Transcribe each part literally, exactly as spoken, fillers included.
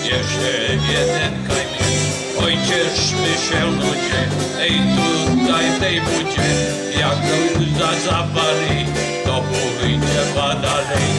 jeszcze jeden kamień. Oj, cieszmy się ludzie, ej tutaj w tej budzie, jak łza zapali, to pójdzie dalej.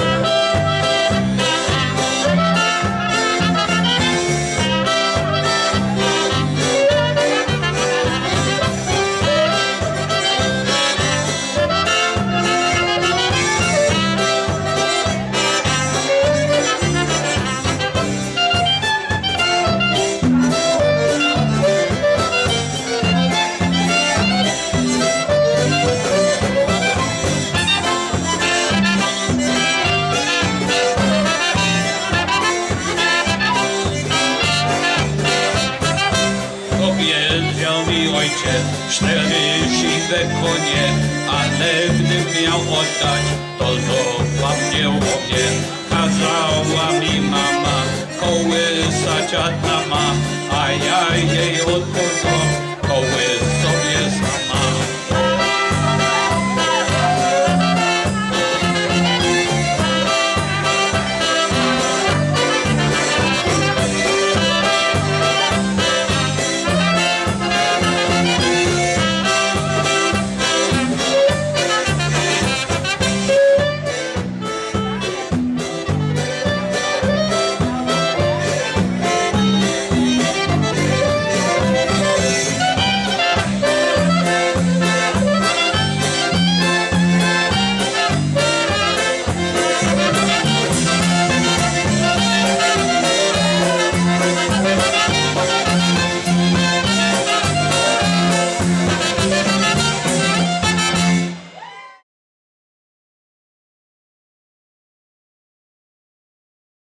Cztery siwe konie, ale gdym miał oddać, to złapał mnie. Kazała mi mama kołysać Adama, a ja jej odpoczął kołysać.